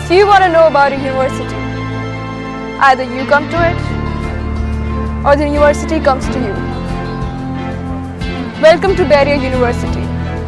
If you want to know about a university, either you come to it or the university comes to you. Welcome to Bahria University.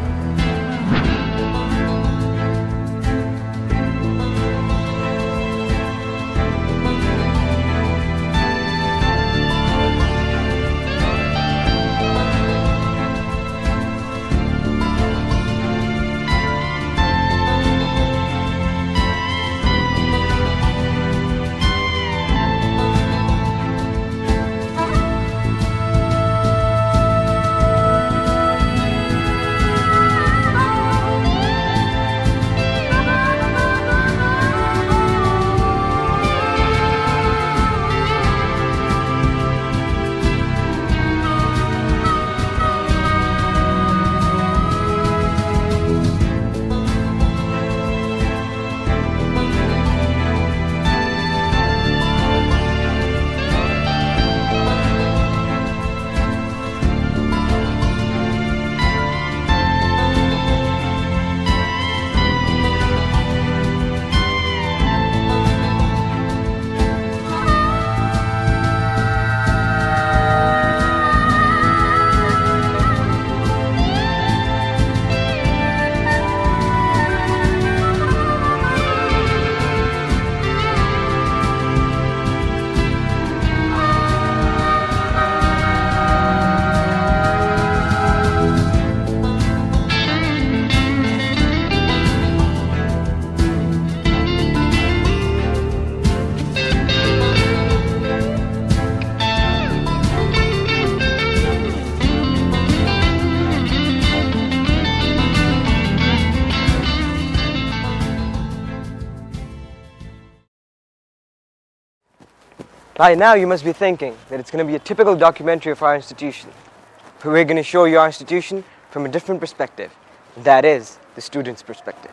By now you must be thinking that it's going to be a typical documentary of our institution. But we're going to show you our institution from a different perspective. That is, the student's perspective.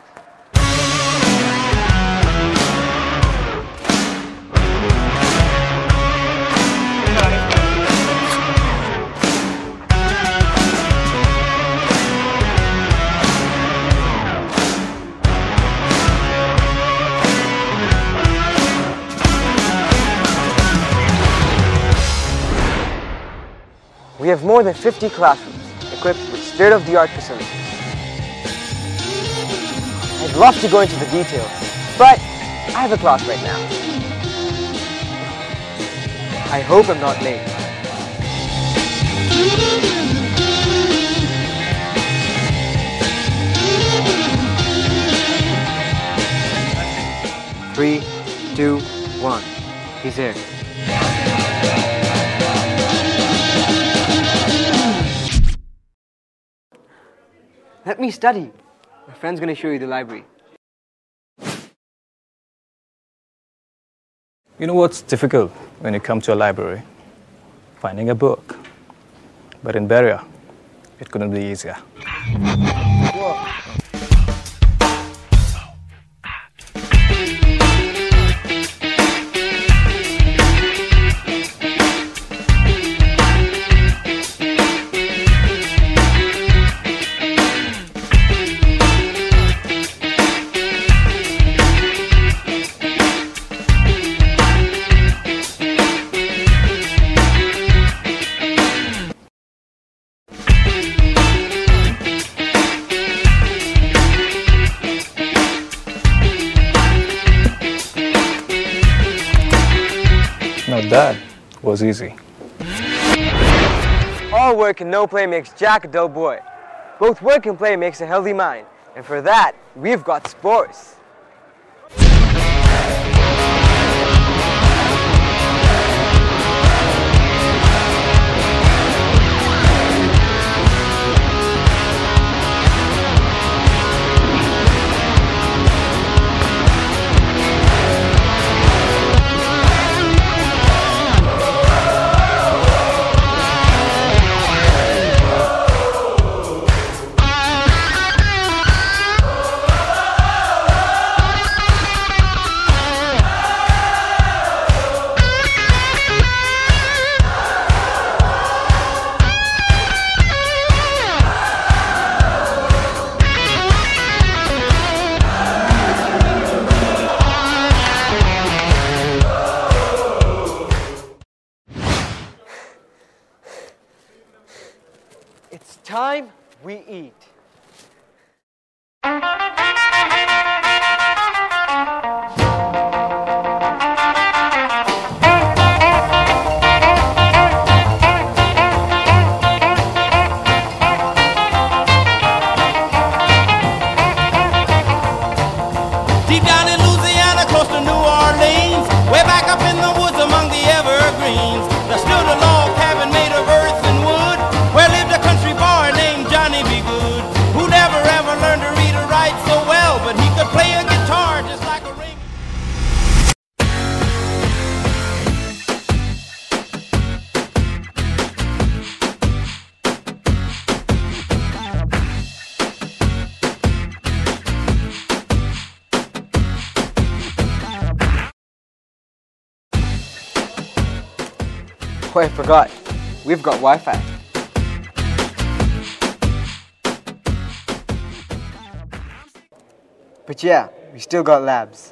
We have more than 50 classrooms equipped with state-of-the-art facilities. I'd love to go into the details, but I have a class right now. I hope I'm not late. Three, two, one. He's here. Let me study. My friend's going to show you the library. You know what's difficult when you come to a library? Finding a book. But in Bahria, it couldn't be easier. Whoa. Now that was easy. All work and no play makes Jack a dull boy. Both work and play makes a healthy mind. And for that, we've got sports. We eat. Deep down in Louisiana, close to New Orleans, way back up in the woods among the evergreens, there stood a log cabin made of earth and wood, where lived a country boy named Johnny B. Good, who never ever learned to read or write so well, but he could play a guitar just like a ring. Oh, I forgot. We've got Wi-Fi. But yeah, we still got labs.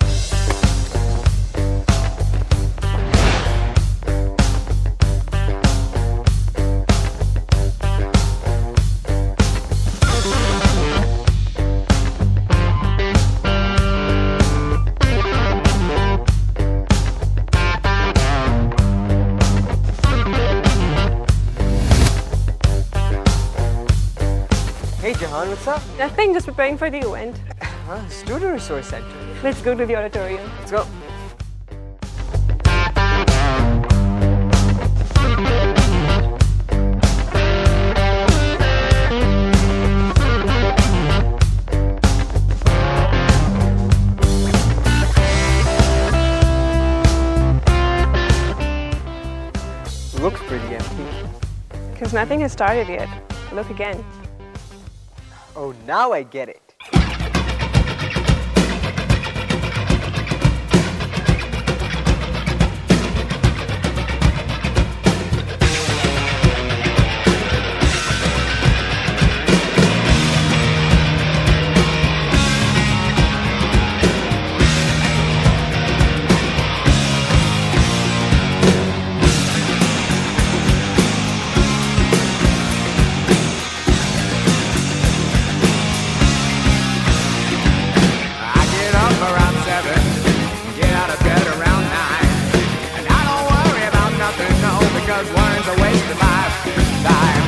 Hey Jahan, what's up? Nothing, just preparing for the event. Student Resource Center. Let's go to the auditorium. Let's go. Looks pretty empty. Because nothing has started yet. Look again. Oh, now I get it. One's a waste of my time.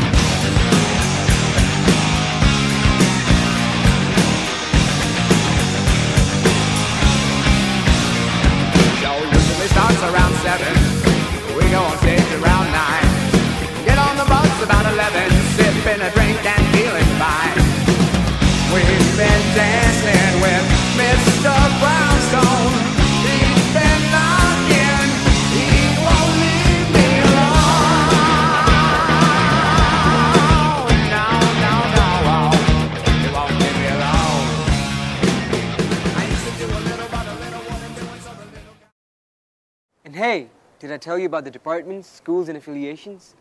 Show usually starts around 7. We go on stage around 9. Get on the bus about 11. Sipping a drink and feeling fine. We've been dancing with Mr. Brownstone. He's been knocking. He won't leave me alone. No, no, no, he won't leave me alone. I used to do a little, but a little wasn't doing so a little. And hey, did I tell you about the departments, schools, and affiliations?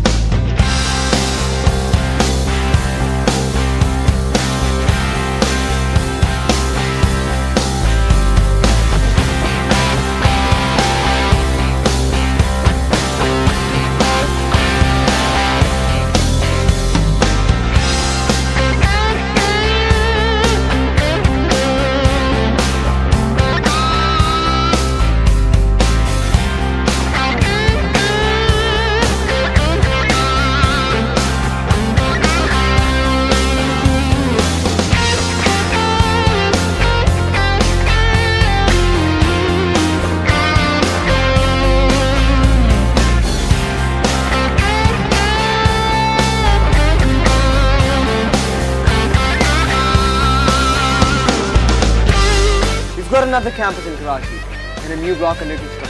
We've got another campus in Karachi and a new block under construction.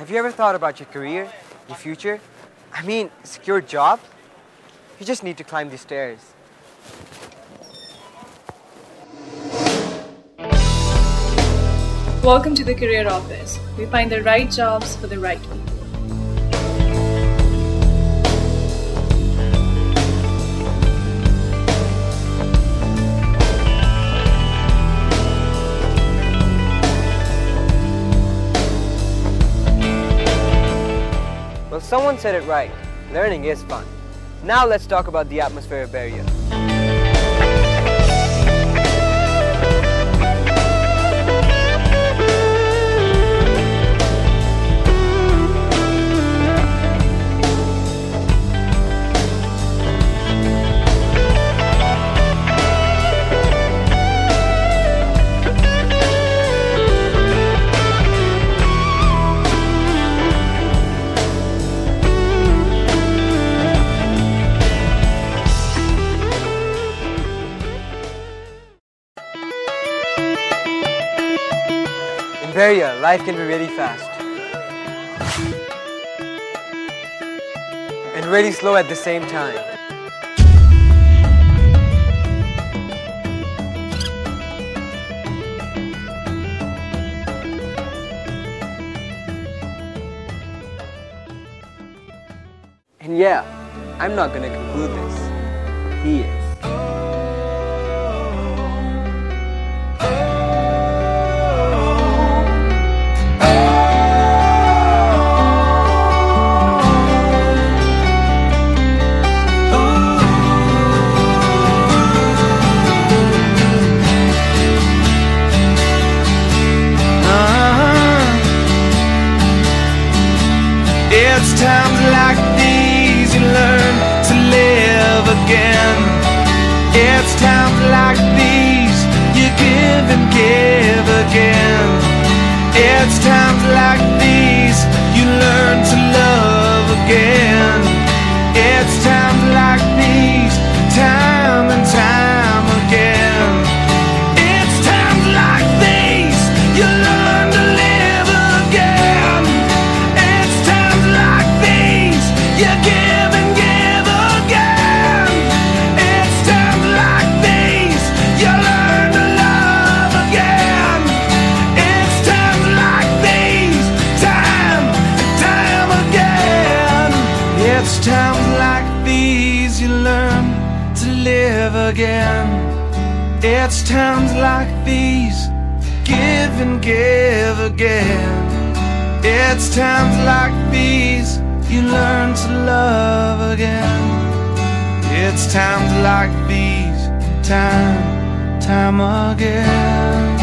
Have you ever thought about your career, your future? I mean, a secure job? You just need to climb these stairs. Welcome to the Career Office. We find the right jobs for the right people. Well, someone said it right. Learning is fun. Now let's talk about the atmosphere of Bahria. In Bahria, life can be really fast and really slow at the same time. And yeah, I'm not gonna conclude this. He is. It's times like these you learn to live again. It's times like these you give and give again. It's times like these you learn to love again. It's times like these, time and time again. It's times like these you learn to live again. It's times like these you give and give again. It's times like these you learn to love again. It's times like these, time and time again. It's times like these you learn to live again. It's times like these, give and give again. It's times like these you learn to love again. It's times like these, time again.